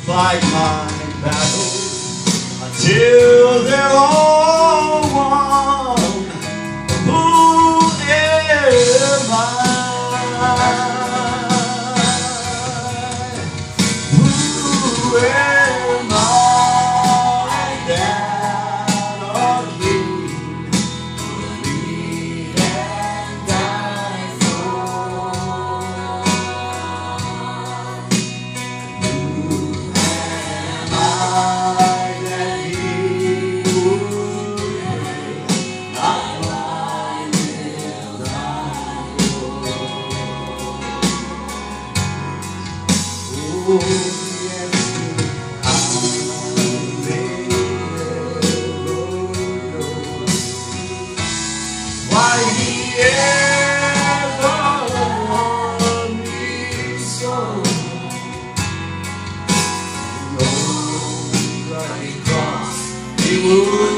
fight my battles until they're all won. Who am I? Who am I that of you will lead and die for? Who am I that he would not lie will die for? Oh, yes, I may never know why he ever won me so. He would